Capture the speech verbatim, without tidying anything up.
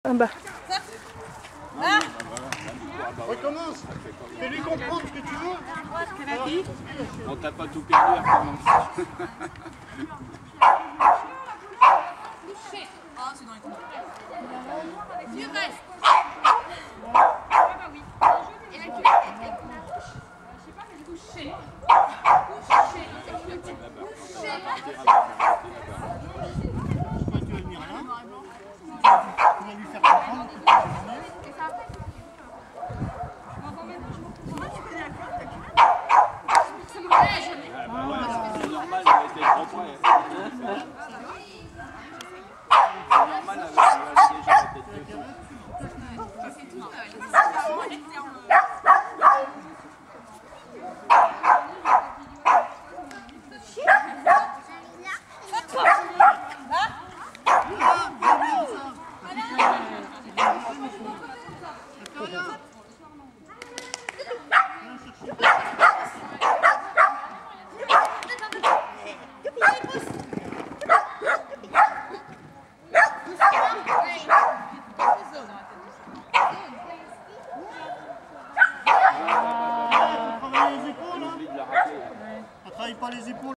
Ah bah. Ah. Recommence. Fais-lui comprendre ce que tu veux. Ce qu'elle a dit. On t'a pas tout perdu, recommence. Couché. Ah, c'est dans les coups. Tu restes. Et la culotte est couche. Je sais pas, mais couché. Couché. Couché. Pourquoi tu vas venir là? Tu vas lui faire comprendre que tu vas venir. C'est normal, il a été trop près. C'est normal avec le déjà la tête de fou. On travaille pas les épaules.